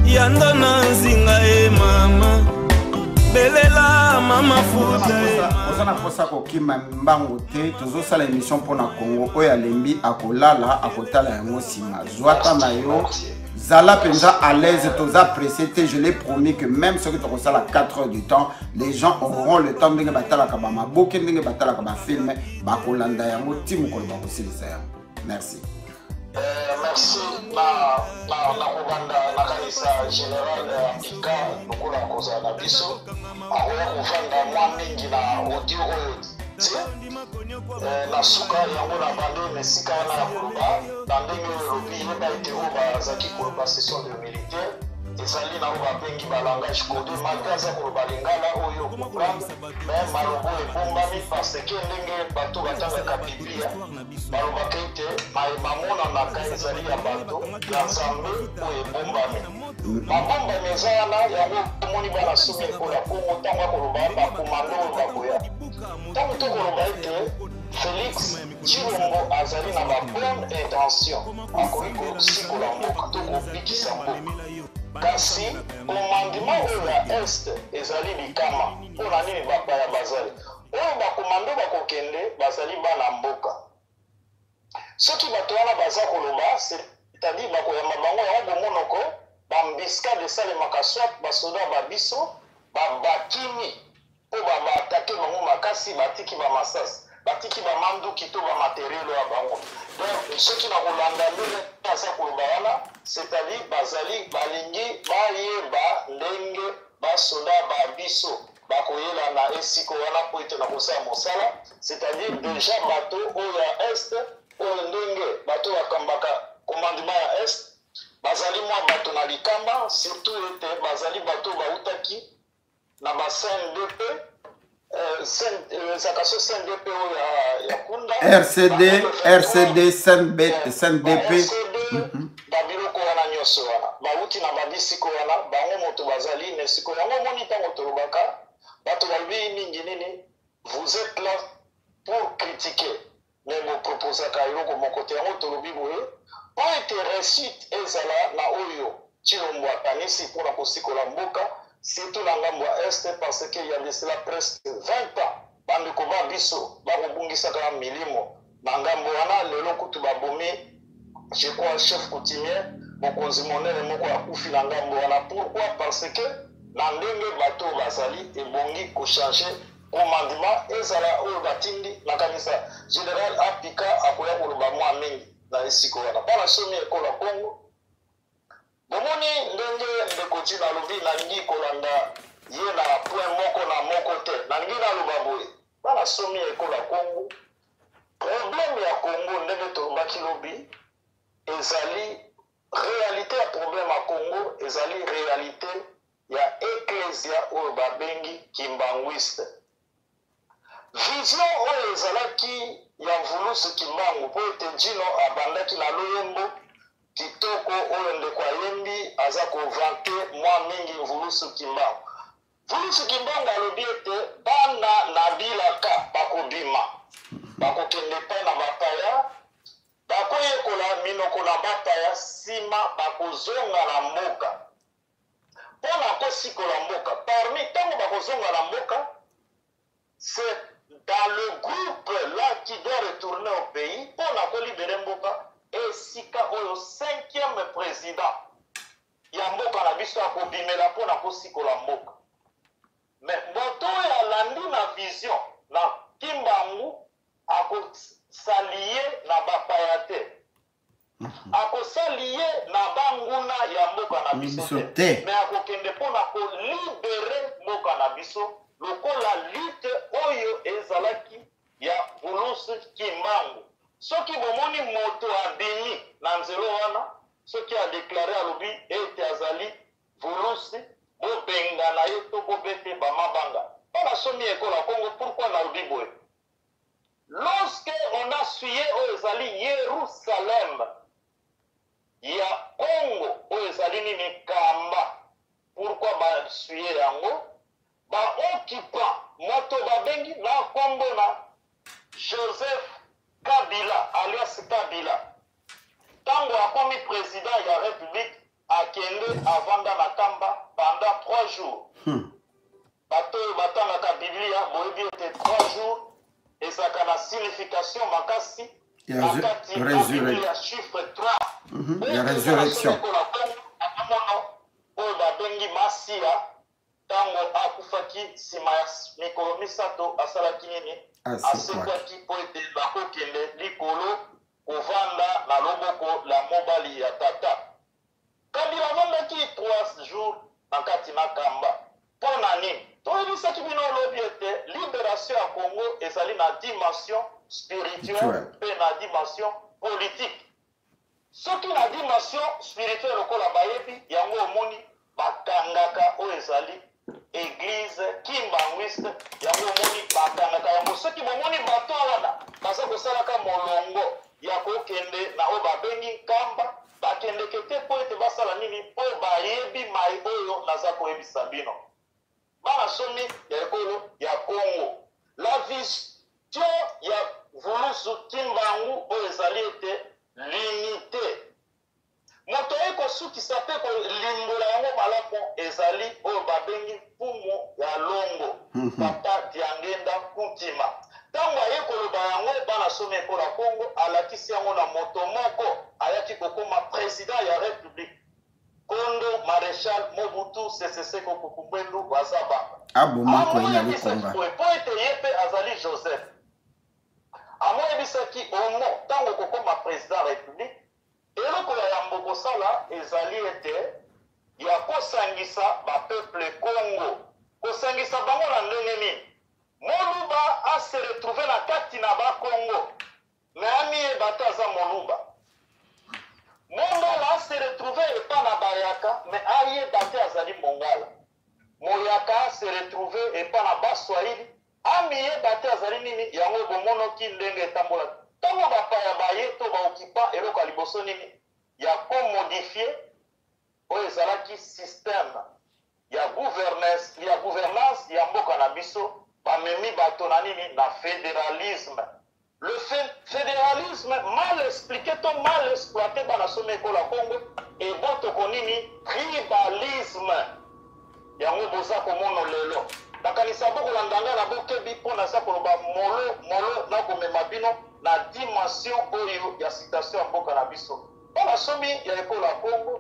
Yandona zinga mama belela mama futa ozana posa kokima mbango te tozosala émission mpona Congo oyo alembi akolala akotala yango nsima zwata na yo zala penza à l'aise toza pressé te je l'ai promis que même ceux qui tokosala 4 heures du temps les gens auront le temps ndenge batalaka bamaboke ndenge batalaka bafilme bakolanda yango ti mokolo bakosilisa yango merci. Merci na kobanda nakanisa général Apika lokola kozala na biso akoya kovanda mwa mingi na audio oyo na suka yango na bande mesika wana ya koloba na ndenge oyo elobi yeba ete oyo bazalaki koloba session de militaire ezali na oyo babengi balangage code malgré aza koloba lingala oyo comprendre mais malobo ebombami parce que ndenge bato batangaka biblia balobaka ete mamonanaka ezali ya bato ya nzambe oyo ebombami mabombami eza wana yango omoni bana somi ekola kongo ntango akoloba bakomando oyo bakoya ntango tokoloba ete Félix Tshilombo azali na babonne intention akoki kosikola mboka to kobikisa mboka kasi komandima oyo ya este ezali likama mpona nini bapaya bazali oyo bakomando bakokende bazali bana mboka soki bato wana baza koloba c'est-à-dire bakoyamba bango yango bomonoko bambiskade esalemaka swat basoda babiso babakimi mpo baatake bango makasi batiki bamasasi batiki bamanduki to bamaterielo ya bango donc soki na kolanda ndenge aza koloba wana c'est-à-dire bazali balingi bayeba ndenge basoda babiso bakoyela na esiko wana po ete na kosala mosala c'est-à-dire déjà bato oyo ya este oyo ndenge bato bakambaka commandement ya este bazali mwa bato na likama surtout ete bazali bato bautaki na ba CNDP ezakaso CNDP oyo ya kunda RCD CNDP babiloko wana nyonso wana bauti na babisiko wana bango moto bazali na esiko yango omoni ntango tolobaka bato balobi mingi nini vous êtes là pour critiquer mais boproposaka eloko moko te yango tolobi boye po ete réussite ezala na oyo Tshilombo akanisi mpona kosikola mboka surtout na ngambo ya este parce que y a de cela presque 20 ans bandeko babiso bakobungisaka milimo na ngambo wana lelo kutu babomi je crois chef coutumier mokonzi monene moko akufi na ngambo wana pourquoi parce que na ndenge bato bazali ebongi kochange commandement ezala oyo batindi nakanisa général Apika akoya koloba mwa mingi na esiko wana mpona somi ekola Congo bomoni ndenge ndeko ti nalobi nalingi kolanda ye na point moko na moko te nalingi naloba boye mpona somi ekola Congo problème ya Congo ndenge tolobaki lobi ezali réalité ya problème ya Congo ezali réalité ya ecclesia oyo babengi kimbanguiste vision oyo ezalaki ya mvulusu kimbangu po ete njino abandaki na loyembo kitoko oyo ndeko ayembi aza kovante mwa mingi mvulusu kimbangu mvulusu kimbangu alobi ete bana na bilaka bakobima bakokende mpe na bapaya bakoyekola minoko na bapaya nsima bakozonga na mboka mpona kosikola mboka parmi ntango bakozonga na mboka c'est dans le groupe là qui doit retourner au pays mpona kolibere mboka esika oyo 5e président ya mboka na biso akobimela mpona kosikola mboka mais moto oyo alandi na vision na kimbangu akosalie na bapaya te akosalie na banguna ya mboka na biso te mais akokende mpona kolibere mboka na biso lokola lutte oyo ezalaki ya Mvulusu Kimbangu soki bomoni moto abimi na nzelo wana soki adeklare alobi ete azali Mvulusi bobenga na ye to bobete bamabanga mpona somi ekola Congo pourquoi nalobi boye lorsque on a suye oyo ezali Yerusalem ya Congo oyo ezali nini kamba pourquoi basuye yango baoccupant moto babengi na kombo na Joseph Kabila alias Kabila ntango akomi président ya république akende avanda na kamba pendant 3 jours. Bato batangaka Biblia boyebi ete 3 jours ezaka na signification makasi nakati na Biblia chiffre 3. Il y a résurrection. Oyo babengi Masia tango akufaki nsima ya mikolo misato asalaki nini? Asekwaki po ete bakokende likolo kovanda na loboko la mobali ya tata. Kabila avandaki 3 jours na kati na kamba. Mpo na nini? Toyebisaki bino olobi ete libération ya Congo ezali na dimension spirituelle mpe na dimension politique. Soki na dimension spirituelle lokola bayebi yango omoni bakangaka oyo ezali église kimbangwiste yango omoni bakangaka yango. Soki bomoni bato wana baza kosalaka molongo ya kokende na oyo babengi nkamba bakendeke te mpo ete basala nini mpo bayebi mai oyo naza koyebisa bino. Bana somi ya ekolo ya Congo la vision ya vulusu kimbangu oyo ezali ete l'unité. Moto ekosukisa mpe kolimbola yango malamu ezali oyo babengi mpumu ya longo papa diangenda kuntima. Ntango aye koloba yango bana somi ekola Congo alakisi yango na moto moko ayaki kokoma président ya république Kondo Maréchal Mobutu Sese Seko Kukumbwendu Wazaba. Abomako inali komba. Po ete ye mpe azali Joseph. Amoyebisaki omo ntango kokoma président république eloko ya mboko sala ezali ete ya kosangisa bapeuple Congo. Kosangisa bango na ndenge nini? Moluba ase retrouve na kati na ba-Congo. Me amiyeba te aza Moluba. Mongala se retrouve epa na bayaka me ayeba te azali Mongala. Moyaka se retrouve epa na baswahili amiyeba te azali nini yango bomonoki ndenge etambola. Ntango bapaya baye to baokipa eloko ya liboso nini ya komodifie oyo ezalaki système ya gouvernance ya mboka na biso bamemi bato na nini na fédéralisme. Le fédéralisme mal expliqué, mal exploité dans la somme école à Congo et boto konini tribalisme. Yango boza komono lelo. Nakanisa boko landanga na bokebi pona sa koloba molo na komema bino na dimension oyo ya citation mboka na biso. Pona somi ya école à Congo.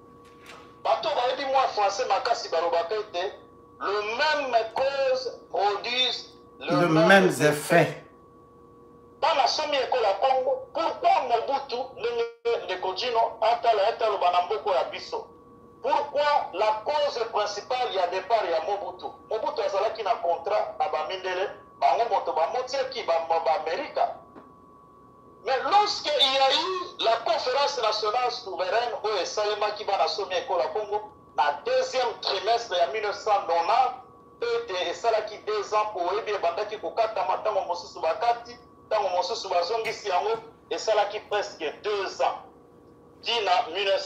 Bato bayebi moi français makasi baloba pete le même cause produisent le même effet. Dans la somme école à Congo, pourquoi Mobutu ne continue à être banamboko ya biso? Pourquoi la cause principale y a départ ya Mobutu? Mobutu azalaki na contrat na bamindele, bango moto bamotia ki ba Amerika. Mais lorsque il y a eu la conférence nationale souveraine au Esalema qui va na somme école à Congo, na deuxième trimestre ya 1990, peut-être esalaki 2 ans pour ebi bandaki kokata matango mosusu bakati. Tango mosusu bazongisi yango esalaki presque 2 ans tina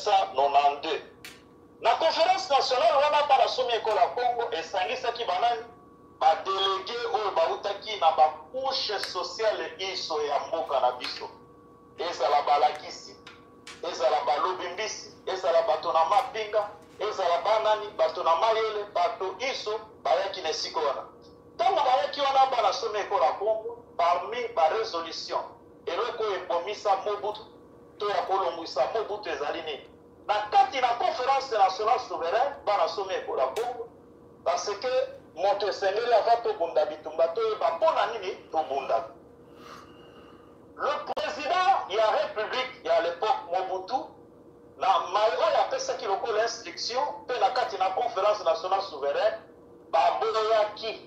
1992 na conférence nationale wana pa basomi école ya Congo esangisaki banani badelege oyo bautaki na bakouche sociale iso ya mboka na biso ezala balakisi ezala balobi mbisi ezala bato na mapinga ezala banani bato na mayele bato iso bayaki na esika wana ntango bayaki wana bana somi école ya Congo parmi la résolution et le co-éponisa Mobutu to ya kolongwisa Mobutu ezali nini na kati na conférence nationale souveraine bana somi ekola Congo parce que moto esengeli ava tobunda bitumba toyeba mpona nini tobunda. Le président ya république ya l'époque Mobutu na mai oyo apesaki lokola instruction mpe na kati na conférence nationale souveraine baboyaki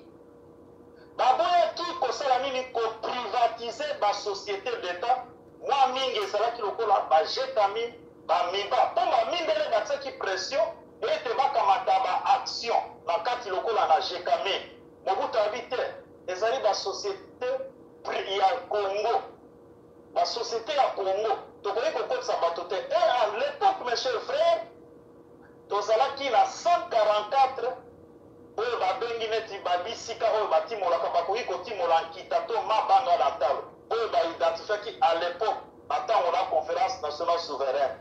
kosala nini koprivatize basociété d'état mwa mingi ezalaki lokola bajetami bamiba mpo bamindele batiaki pression ete bakamata baaction na kati lokola na jekame. Mobutu abi te ezali basociété ya Congo, basociété ya Congo tokoki kokotisa bato te. Et à l'époque mes chers frères tozalaki na 144 oyo babengi neti babisika oyo batimolaka bakoki kotimola nkita to mabanga na talo oyo baidentifiaki à l'époque na ntango na conférence nationale souveraine.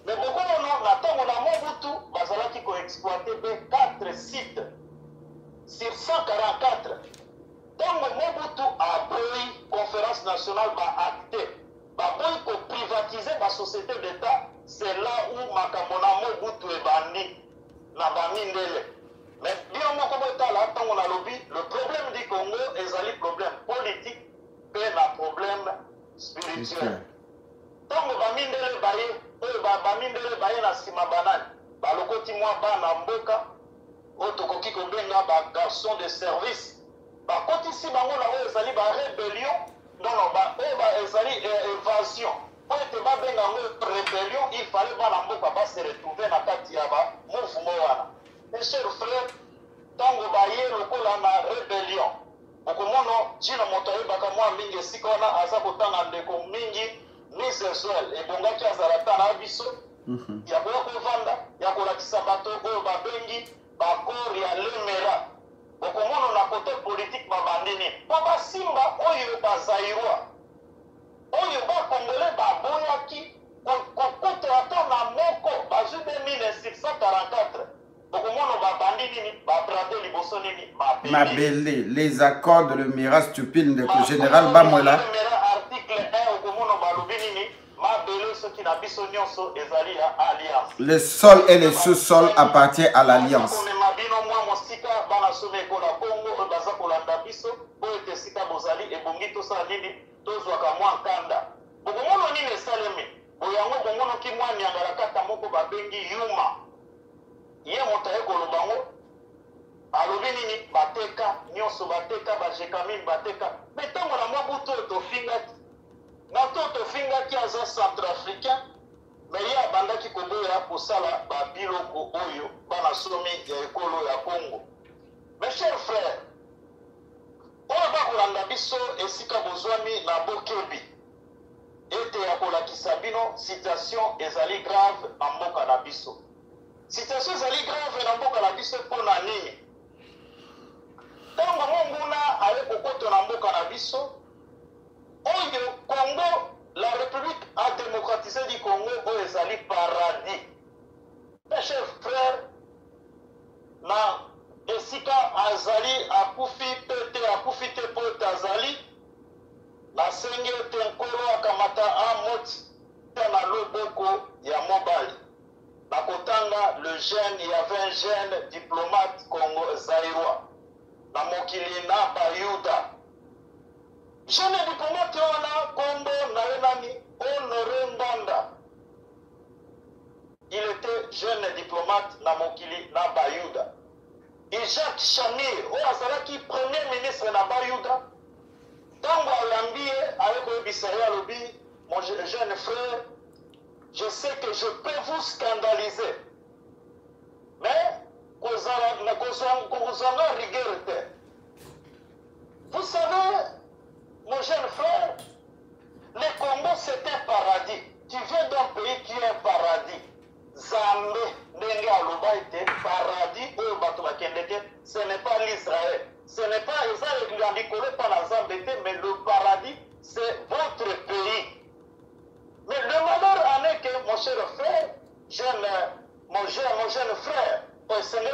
Mais beaucoup on a Mobutu, bazalaki ko exploiter 4 sites sur 144. Donc Mobutu a pris conférence nationale va acter, va pour privatiser la société d'État, c'est là où makamona Mobutu est bandi na bamindele. Mais bien on a lobby, le problème du Congo est un problème politique et un problème spirituel. Donc bamindele baye na sima banani balokoti mwa bana mboka otokoki kobenga ba garçon de service bakotisi bango na oyo ezali ba rébellion ezali évasion po ete babenga yango rébellion il fallait bana mboka base retrouver na kati ya ba mouvement wana. Mes chers frères, ntango baye lokola na rébellion okomona jina moto ayebaka mwa mingi esika wana aza kotanga ndeko mingi Israël et bongaki azalata na biso ya koya kovanda ya kolakisa bato oyo babengi bakor ya lemera okomona na kote politique babandini po basimba oyo bazairwa oyo bakongole baboyaki kokuta ata na moko bazwi 2644 okomona babandi nini babrade liboso nini mabele les accords de l'Emira stupide de général Bamwela le sol et le sous-sol appartiennent à l'alliance. alobi nini bateka nyonso bateka bajekami bateka me ntango na Mobutu tofingaki na to tofingaki aza centrafricain me ye abandaki koboya kosala babiloko oyo bana somi ya ekolo ya Congo. Mes chers frères, oyo bakolanda biso esika bozwami na bokebi ete ya kolakisa bino situation ezali grave na mboka na biso. Situation ezali grave na mboka na biso mpona nini? Tango monguna ale kokoto na mboka na biso oyo Congo, la République a démocratisé du Congo oyo ezali paradis. Mes chers frères, na esika azali akufi pete akufi te pote azali na senge te nkolo akamata amoti na loboko ya mobali na kotanga le jeune, il y avait un jeune diplomate Congo zaïrois na mokili na bayuda jeune diplomate wana kombo na yenani Honoré Mbanda. Il était jeune diplomate na mokili na bayuda. Et Jacques Chamir o azalaki premier ministre na bayuda tango ayambie ayeko bisaya lobi mon jeune frère, je sais que je peux vous scandaliser, mais vous savez, mon jeune frère, le Congo c'est un paradis. Tu viens d'un pays qui est un paradis. Zambé, ndenge aloba ete paradis oyo bato bakendeke, ce n'est pas l'Israël. Ce n'est pas Israël qui a dit par la Zambé, mais le paradis c'est votre pays. Mais le malheur en est que mon cher frère, mon jeune frère, au Sénégal,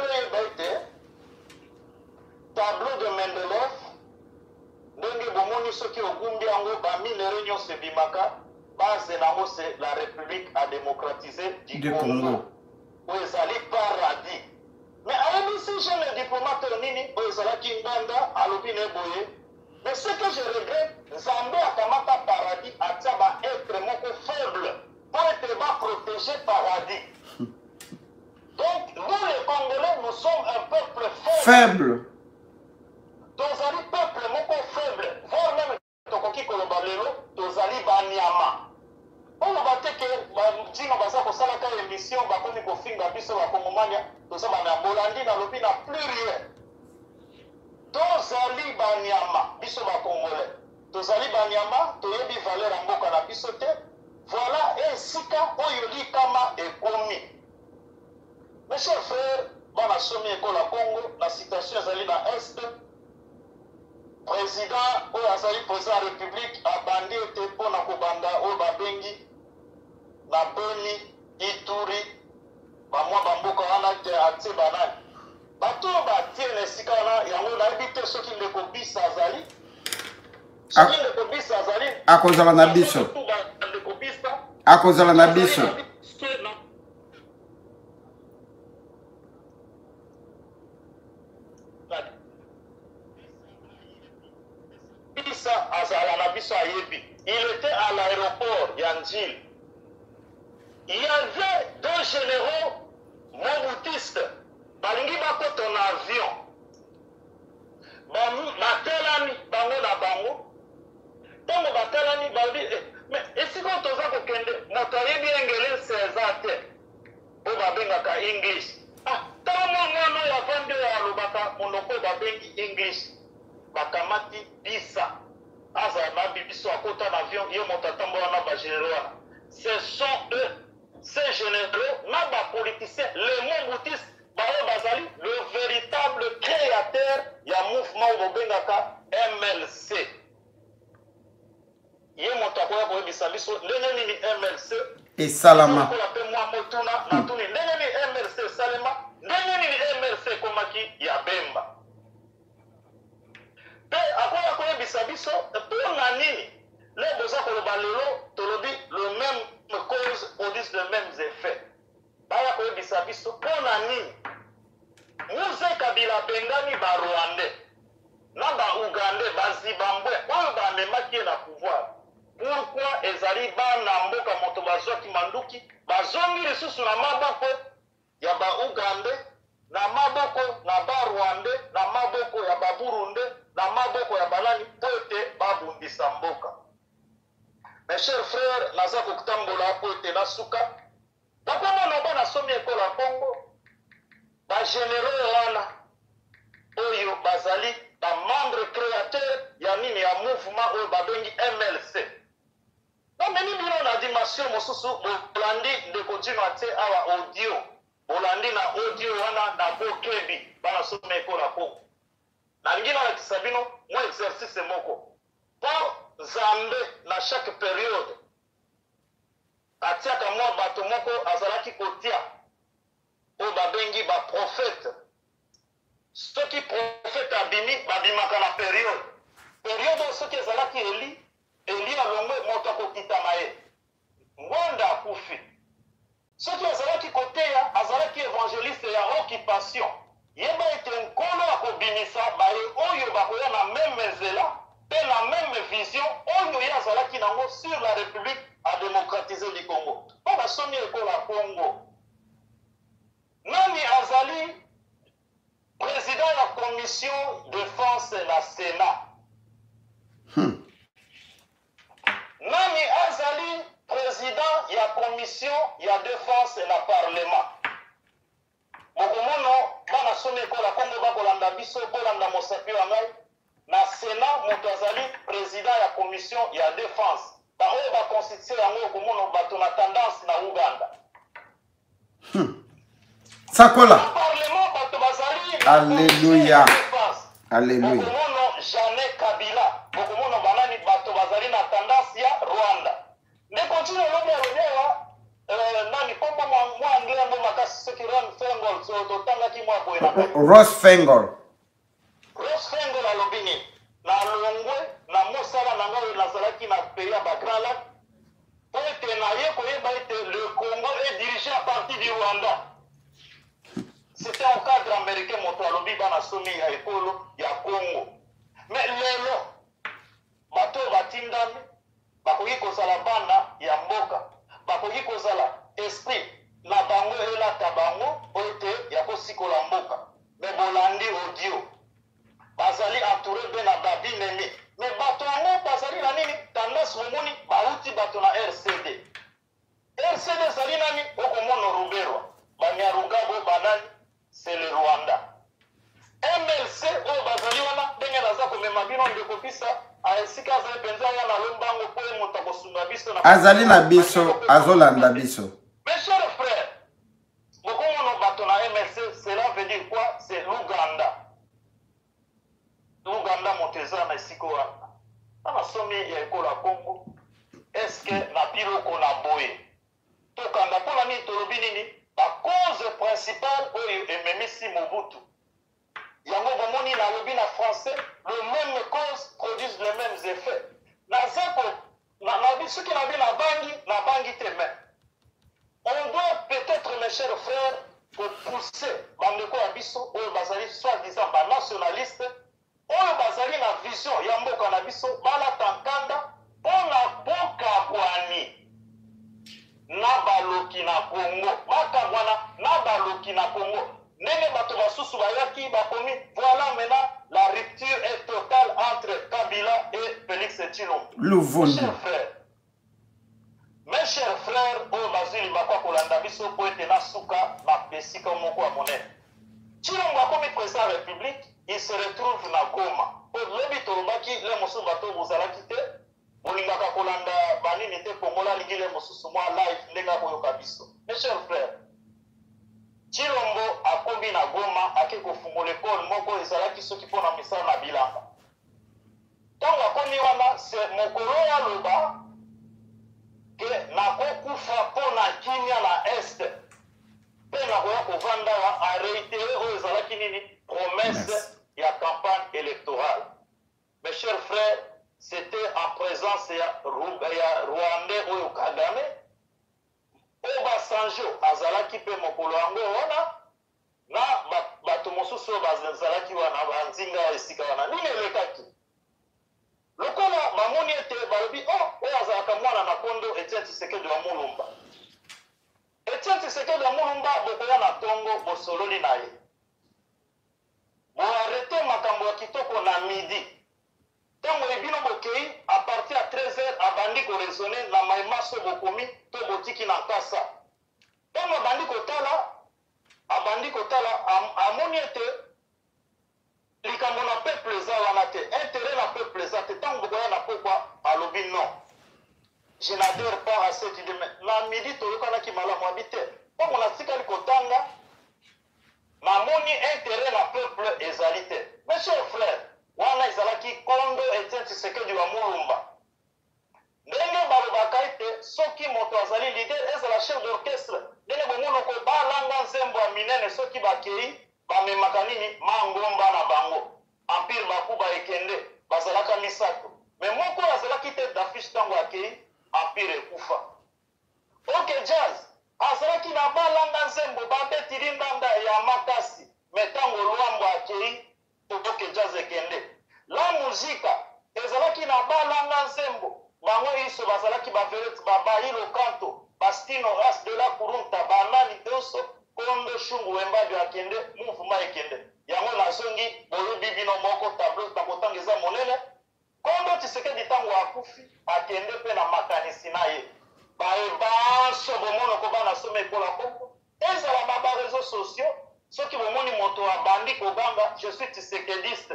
tableau de Mendeleev, ndenge bomoni soki ogumbi yango baminere nyonso ebimaka, base nango c'est la République a démocratisé du Congo. Oyo ezali paradis. Mais ayebi si jeune diplomate nini oyo ezalaki Mbanda alobi na eboye. Mais ce que je regrette, Zambé akamata paradis atia ba être moko faible pour être ba protégé paradis. Donc nous les Congolais, nous sommes un peuple faible. Tozali peuple moko faible, voire même tokoki koloba lelo tozali banyama. Oyo bateke ntina baza kosalaka émission bakomi kofinga biso bakongomania toza bana bolandi na lobi na plus rien. Tozali banyama biso bakongolais, tozali banyama toyebi valeur ya mboka na biso te. Voilà esika oyo likama ekomi. Mes chers frères, bana somi ekola Congo na situation ezali na est. Président oyo azali président république abandi ete mpona kobanda oyo babengi na Beni Ituri bamwa bamboka wana te atie banani bato batie na esika wana yango nayebi te soki ndeko bisa azali soki ndeko bisa azali akozala na biso ndeko bisa akozala na biso bisa azala na biso ayebi. Il était à l'aéroport Yanjil. Il y avait deux généraux moboutistes. Balingi bakoto na avion. Batelani bango na bango. Tango batelani babi mais esiko toza kokende moto ayebi engele seza te. O babengaka English. Tango mwana ya vande alobaka monoko babengi English. Bakamati bisa. Aza mabi biso akota na avion ye moto atambo wana ba généraux. Ce sont eux, ces généraux, na ba politiciens, les moboutistes. Bazali, le véritable créateur du mouvement Bobengaka MLC. Yé montakoya boye bisabiso, ndenge ni MLC. Et Salama. Ko la pe moi motuna na tuni ndenge ni MLC Salama, ndenge ni MLC komaki ya Bemba. Pe akoya ko bisabiso, pour na nini? Les besoins ko balelo tolobi le même cause produisent les mêmes effets. Baya ko bisabiso pour na nini? Mouze Kabila bengani ba Rwandais na ba Ougandais ba Zimbabwe oyo ba memaki na pouvoir. Pourquoi ezali ba na mboka moto bazwaki manduki bazongi lisusu na maboko ya ba Ougandais na maboko na ba Rwandais na maboko ya ba Burundi na maboko ya balani pote babundisa mboka. Mes chers frères, naza kokutambola pote na suka bakoma na bana somi ekola Congo ba généraux wana oyo bazali ba membre créateur ya nini ya mouvement oyo babengi MLC. Na meni bino na dimension mosusu bolandi de continue te awa audio bolandi na audio wana na bokebi bana somi ekola Congo. Na ngina na kisabino mo exercice moko pour Zambe na chaque période atiaka mwa bato moko azalaki kotia o babengi ba prophète. Ce qui prophète abimi babimaka na période. Période ce qui ezalaki Eli alongwe moto kokitama ye. Ngwanda akufi. Ce qui ezalaki koteya azalaki évangéliste ya occupation. Yeba ete nkolo akobimisa baye oyo bakoya na même zela pe na même vision oyo ye azalaki nango sur la République à démocratiser du Congo. On va sonner ekola Congo. Nani azali président de la commission défense la Sénat. Nani azali président de la commission de défense la Parlement. Mokomono bana somi ekola Congo bakolanda biso bolanda mosapi wangai na Sénat moto azali président de la commission de défense. Ba oyo ba constitution yango komono bato na tendance na Uganda. Sakola. Alléluia. Alléluia. Jeanne Kabila. Bokomono banani bato bazali na tendance ya Rwanda. Ne continue lobi alobewa nani komba mwa anglais ngo makasi soki Fengol so totanga ki mwa boye na. Ross Fengol. Ross Fengol alobini na longwe na mosala na ngo nazalaki na pays ya Bagrala. Pote na ye koyeba ete le Congo est dirigé à partir du Rwanda. C'était un cadre américain moto alobi bana somi ya ekolo ya Congo. Mais lelo bato batindami bakoki kozala bana ya mboka bakoki kozala esprit na bango elata bango ote ya kosikola mboka. Mais bolandi audio bazali entouré be na babi nemi. Mais bato yango bazali na nini tendance momoni bauti bato na RCD. RCD zali nani okomono Ruberwa Banyarugabo banani c'est le Rwanda. MLC au bazali wana ndenge naza komema bino ndeko pisa aesika azali penza wana lombango po moto kosunga biso na azali na biso azolanda biso. Mes chers frères, bokomono bato na MLC cela veut dire quoi? C'est l'Ouganda. L'Ouganda moteza na esiko wana. Ana somi ya ekola Congo. Est-ce que na biloko na boye toka kolanda mpona nini tolobi nini cause principale oyo ememisi Mobutu yango bomoni nalobi na français le même cause produisent les mêmes effets nazako soki nabi na bangi te mais on doit peut-être mes chers frères pousser bandeko ya biso oyo bazali soi-disant banationaliste oyo bazali na vision ya mboka na biso balata nkanda mpona bokabwani na baloki na Congo bakabwana na baloki na Congo ndenge bato basusu bayaki bakomi voilà maintenant la rupture est totale entre Kabila et Félix Tshilombo. Mes chers frères oyo bazili bakwa kolanda biso po ete na suka bapesika moko ya monene Tshilombo akomi président de la République il se retrouve na Goma po lobi tolobaki le mosusu bato bozalaki te bolingaka kolanda banini te kongola alingi le mosusu mwa live ndenge akoyoka biso. Mes chers frères Tshilombo akomi na Goma ake kofungola ekole moko ezalaki soki mpona misala na bilanga ntango akomi wana se mokolo aloba ke nakokufa mpona kimia na este mpe nakoya kovanda areitere oyo ezalaki nini promesse ya campagne électorale. Mes chers frères c'était en présence ya Rwandais oyo Kagame Obasanjo azalaki mpe mokolo yango wana na bato mosusu oyo bazalaki wana banzinga esika wana nini elekaki lokola bamoni ete balobi oyo azalaka mwana na kondo Etienne Tshisekedi wa Mulumba. Etienne Tshisekedi wa Mulumba bokoya na ntongo bosololi na ye boarete makambo ya kitoko na midi ntango ebino bokei a partir ya 13h abandi koresone na maimaso bokomi to botiki na nkasa ntango abandi kotala amoni ete likambo na peuple eza wana te intérêt na peuple eza te ntango bokoya na pokwa alobi non je n'adhère pas à cette idée mais na midi toyokanaki malamu abi te ntango nasikali kotanga namoni intérêt na peuple ezali te. Mes chers frères wana ezalaki kondo Etienne Tshisekedi wa Mulumba ndenge balobaka ete soki moto azali leader ezala chef d'orchestre ndenge bomonoko balanga nzembo ya minene soki bakei bamemaka nini mangomba na bango empire bakuba ekende bazalaka misato me moko azalaki te d'affiche ntango akei empire ekufa. Ok jazz azalaki na balanga nzembo babetili ndanda ya makasi me ntango lwambo akei toke jazz ekende la muzika ezalaki na balanga nzembo bango iso bazalaki baverete babayilo kanto bastino ras de la kurunta banani doso kondo shungu wembadi akende mouvement ekende yango nazongi bolobi bino moko tableau na kotanga eza monene kondo Tshisekedi ntango akufi akende mpe na makanisi na ye bayebanso bomonoko bana soma ekola kongo ezala ba réseaux sociaux soki bomoni moto abandi kogamba je suis tshisekediste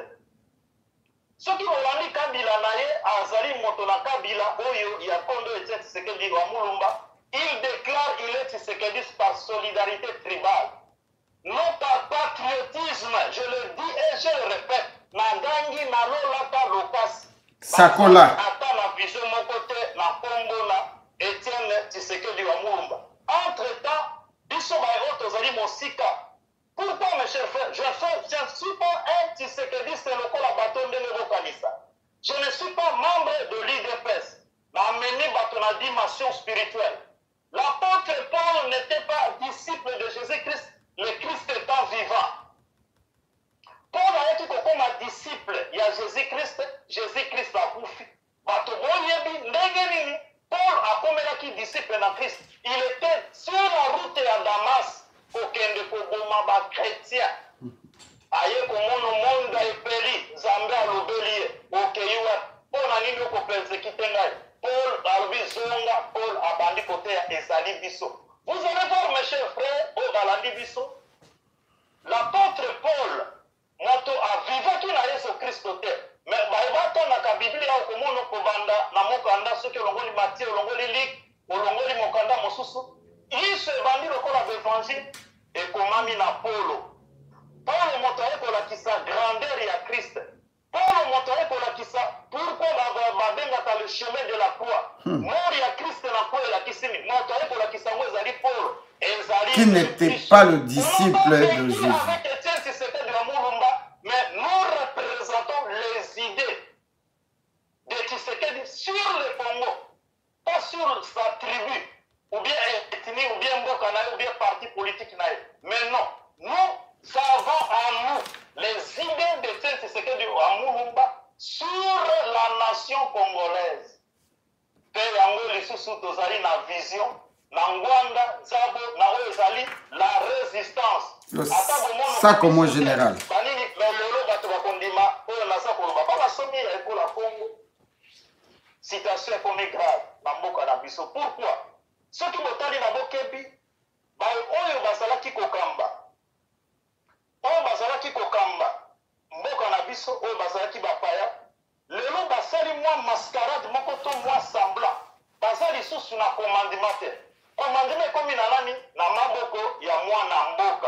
soki bolandi Kabila na ye azali moto na Kabila oyo ya kondo Etienne Tshisekedi wa Mulumba il déclare il est tshisekediste par solidarité tribale non par patriotisme je le dis et je le répète nagangi nalolaka lokasi sakola ata na vision moko te na kombo na Etienne Tshisekedi wa Mulumba. Entre temps biso bayo tozali mosika. Pourquoi mes chers frères je ne suis pas un Tshisekediste lokola bato ndenge bokanisa. Je ne suis pas membre de l'IDPS. N'amener bato na dimension spirituelle. L'apôtre Paul n'était pas disciple de Jésus-Christ, le Christ étant vivant. Paul a été comme un disciple, il y a Jésus-Christ a bouffé. Bato boyebi ndenge nini Paul a comme disciple na Christ. Il était sur la route à Damas. Kokende koboma ba chrétien aye komono monde epeli Nzambe alobeli okeyiwa pona nini ko persécuter ngai Paul albi zonga Paul abandi kote ya ezali biso. Vous allez voir mes chers frères au balandi biso l'apôtre Paul moto avivaki na Yesu Kristo te mais baibata na ka Biblia komono kobanda na mokanda soki olongoli Matthieu olongoli Luc olongoli mokanda mosusu Yesu ebandi lokola l'évangile ekomami na Paulo. Paulo moto ayekolakisa grandeur ya Christ. Paulo moto ayekolakisa pourquoi babengaka le chemin de la croix. Mort ya Christ na croix elakisimi. Moto ayekolakisa ngo ezali po qui n'était pas le disciple de Jésus. Mais nous représentons les idées de Tshisekedi sur le Congo, pas sur sa tribu, ou bien ethnie, ou bien Mbokanaï, ou bien parti politique. Mais non, nous avons en nous les idées de Tshisekedi Amulumba sur la nation congolaise. Père Yango Lissusu Tozali na vision, na Ngwanda, Zabo, na Ozali, la résistance. Ça comme en général. Situation est grave dans Mboka na biso. Pourquoi? Ceux qui botali na bokebi, ba oyo bazalaki kokamba. Oyo bazalaki kokamba. Mboka na biso oyo bazalaki bapaya. Lelo basali mwa mascarade moko to mwa semblant. Bazali susu na commandement te. Commandement komi na nani na maboko ya mwana mboka.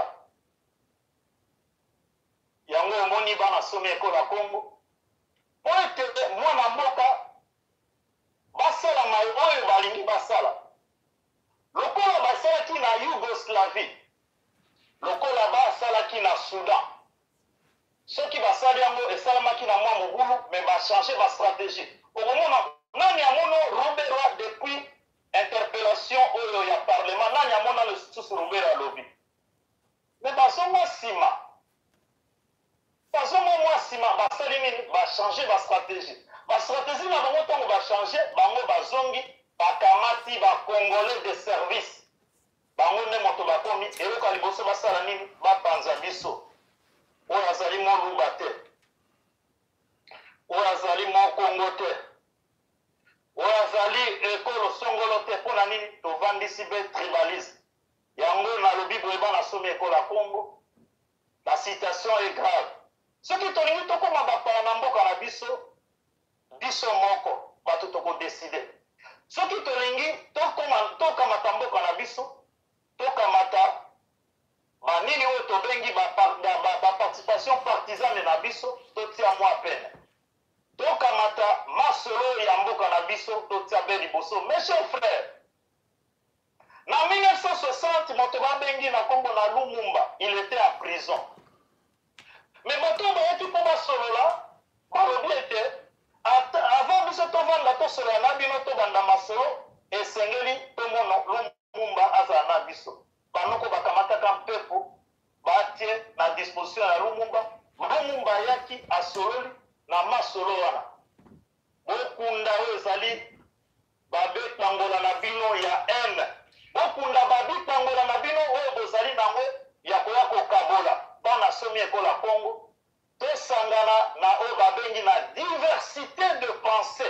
Yango omoni bana somi ekola Congo. Oyo mwana mboka basala mai oyo balingi basala. Lokola basalaki na Yougoslavie. Lokola basalaki na Soudan. Soki basali yango esalamaki na mwa mobulu, mais bachange ba stratégie. Okomona nani amono Robert depuis interpellation oyo ya parlement, nani amona le susu Robert alobi. Mais bazongo sima. Bazongo mwa sima basali nini bachange ba stratégie. La stratégie na bango tango ba changer, bango bazongi bakamati ba congolais de service. Bango ne moto bakomi eloko liboso basala nini ba panza biso. Oyo azali mo luba te. Oyo azali mo Congo te. Oyo azali ekolo songolo te pona nini tovandisi be tribalisme. Yango na lobi boyeba na somi ekola Congo. La situation est grave. Ce qui tolingi tokoma bapaya na mboka na biso biso moko bato toko décider. Soki tolingi tokamata mboka na biso tokamata banini oyo tobengi participation partisane na biso totia mwa pene. Tokamata masolo ya mboka na biso totia be liboso. Mes chers frères, na 1960 moto babengi na Congo na Lumumba, il était en prison. Mais bato bayaki po basolola balobi ete avant biso tovanda tosola na bino tobanda masolo esengeli tomona Lumumba azala na biso banoko bakamataka mpepo batie na disposition ya Lumumba yaki asololi na masolo wana bokunda oyo ezali babetangola na bino ya haine bokunda babetangola na bino oyo bozali nango ya koya kokabola bana somi ekola Congo tosangana na oyo babengi na diversité de pensée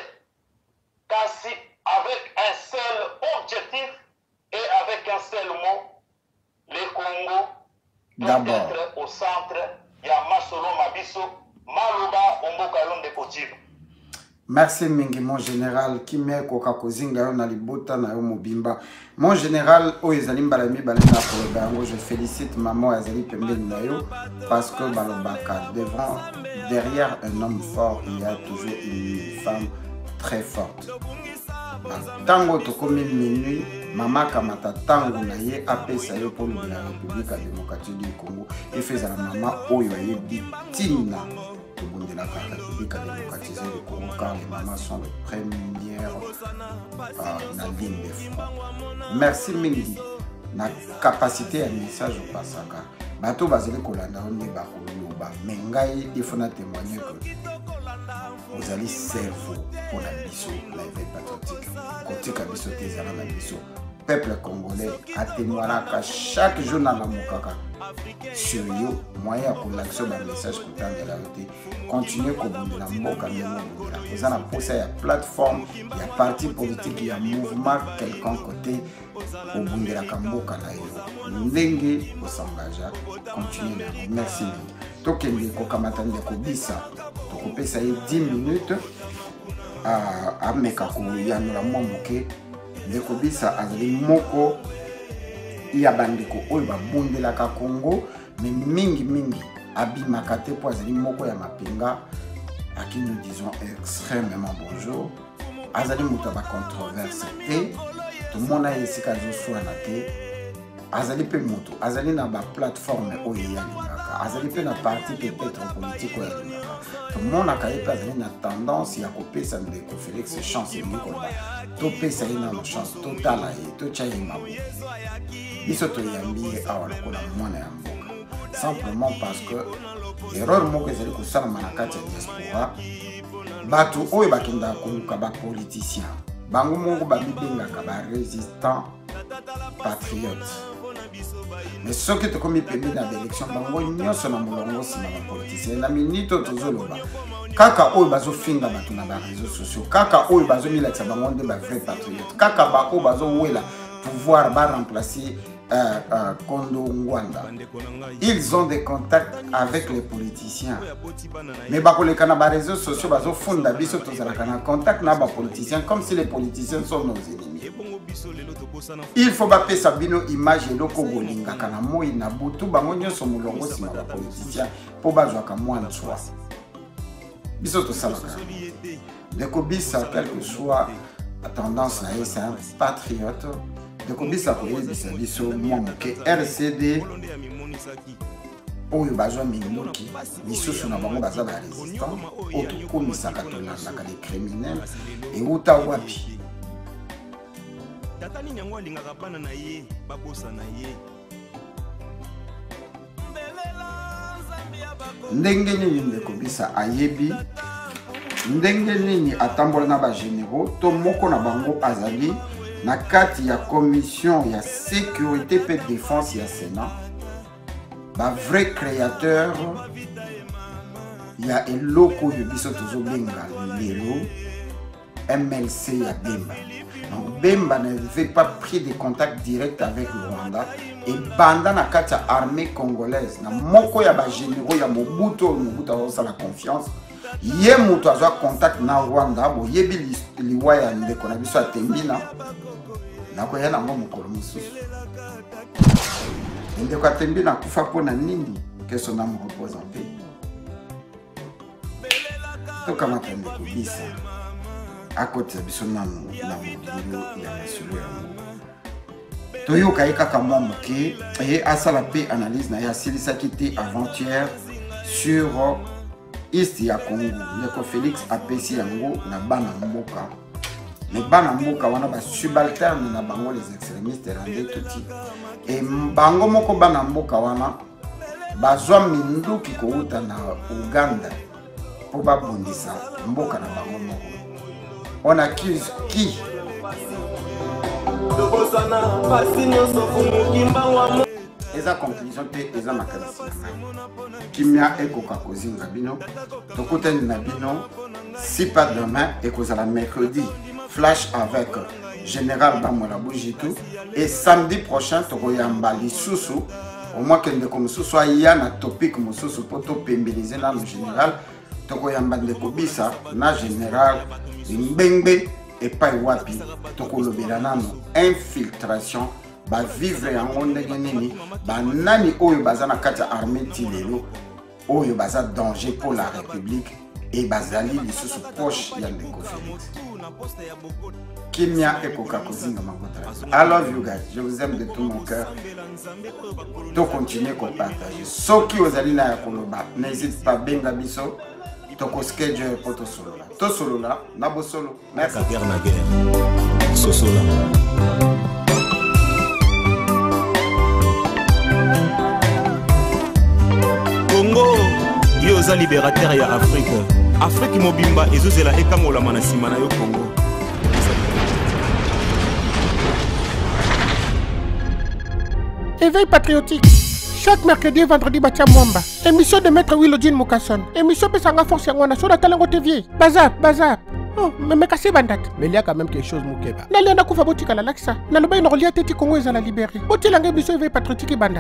kasi avec un seul objectif et avec un seul mot, le Congo doit être au centre ya masolo mabiso maluba omboka yonde kojiba. Merci mingi mon général Kimé Koka Kozinga yo na libota na yo mobimba. Mon général o ezali mbalami balena ko bango, je félicite maman azali pembeni na yo parce que balobaka derrière un homme fort il y a toujours une femme très forte. Tango tokomi minuit mama kamata tango na ye apesa yo pour la République démocratique du Congo et faisait la maman oyo ayebi tina de la République démocratisée du Congo car les mamans sont les premières dans ligne de front. Merci mingi na capacité à message au pasaka bato bazeli kolanda onde ba koloba mengai il faut na témoigner que vous allez cerveau pour la biso la veille patriotique côté kabiso tezala na biso peuple congolais a témoigné chaque jour dans la mokaka sur yo moyen pour l'action d'un message content de la vérité continuer comme de la mboka memo la présent na posa ya plateforme ya parti politique ya mouvement quelqu'un côté au bout de la kamboka na yo ndenge au s'engager continuer. Merci tokende ko kamatande ko bisa to ko pesa 10 minutes à meka ko yanula momoke ndeko bisa azali moko ya bandeko oyo babundelaka Congo mais mingi abimaka te po azali moko ya mapenga à qui nous disons extrêmement bonjour azali moto ba controverse te tout le monde a esika zo swana te azali pe moto azali na ba plateforme oyo yalingaka azali pe na parti peut-être politique oyo yalingaka tomonaka ye pe azali na tendance ya kopesa ndeko Félix chance elingi koloba topesa ye nano chance totala ye totya ye mabu biso toyambi ye awa lokola mwana ya mboka simplement parce que erreur moko ezali kosalama na kati ya diaspora bato oyo bakendaka koluka bapoliticien bango moko babibengaka barésistant patriote mais soki tokomi pembe na baélection bango nyonso na molongo nsima bapoliticien na minito tozoloba kaka oyo bazofinga bato na baréseau sociaux kaka oyo bazomilakisa bango nde bavrai patriote kaka baoyo bazowela pouvoir baremplacer Kondo Ngwanda. Ils ont des contacts avec les politiciens. Mais bakoleka na ba réseaux sociaux bazo funda biso tozalaka na contact na ba politiciens comme si les politiciens sont nos ennemis. Il faut ba pesa bino image eloko bolingaka na moi na butu bango nyonso molongo sima ba politiciens po bazwaka mwana swa. Biso tosalaka. Ndeko Bisa quelle que soit la tendance na c'est un patriote. De Kobisa koyebisa biso mwa moke RCD oyo bazwa mindoki lisusu na bango baza barésistant oyo tokomisaka tolandaka les criminels euta wapi ndenge nini ndeko Bisa ayebi ndenge nini atambola na bagénéraux to moko na bango azali na kati ya commission ya sécurité et défense ya Sénat ba vrai créateur ya eloko de biso tozobenga lelo MLC ya Bemba. Donc Bemba n'avait pas pris de contact direct avec le Rwanda et banda na kati ya armée congolaise na moko ya ba généraux ya Mobutu a la confiance ye mutu azwa contact na Rwanda bo yebi liwa ya ndeko na biso atembina nako yana ngo mukolo mususu ndeko atembina kufa pona nini que son âme repose en paix to kama ndeko Bisa akoti biso nanu na mudilo ya masolo ya toyoka kaka mwa moke et asala pe analyse na ya silisaki te avant-hier sur East ya Congo, Ndeko Félix apesi yango na bana mboka. Mais bana mboka wana ba subalterne na bango les extrémistes randé tuti. Et bango moko bana mboka wana bazwa minduki kouta na Uganda pour babundisa mboka na bango moko. On accuse qui? Eza conclusion te eza makanisi kimia ekoka kozinga bino tokutani na bino si pas demain ekozala mercredi flash avec général Bamola Boujitou et samedi prochain tokoyamba lisusu au moins que ndeko mususu aya na topic mususu po topembelize na général tokoyamba ndeko Bisa na général Mbengbe epai wapi tokolobela nano infiltration ba vivre yango ndenge nini ba nani oyo baza na kati ya armée tilelo oyo baza danger pour la république et bazali lisusu proche ya ndeko Félix kimia ekoka kozinga makota. I love you guys, je vous aime de tout mon cœur. To continuer ko partager soki ozali na ya koloba n'hésite pas benga biso toko schedule pour to solola na bo solo. Merci. Guerre na guerre sosola Congo yoza libérateur ya Afrique. Afrique mobimba ezozela ekangola mana sima na yo Congo. Éveil patriotique. Chaque mercredi et vendredi Batia Mwamba. Émission de Maître Willodine Mukasson. Émission Pesanga Force Yangwana sur la Talango TV. Bazar. Oh, mais cassé bandat. Mais il y a quand même quelque chose Mukeba. Nalianda kufa botika la laksa. Naloba ino rolia teti Congo ezala libéré. Boti langue émission éveil patriotique banda.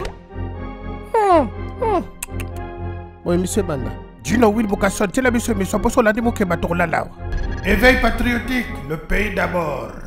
Oui, monsieur Banda. Dino Will Mukasson, c'est la mission pour solandi Mukeba Torlalao. Éveil patriotique, le pays d'abord.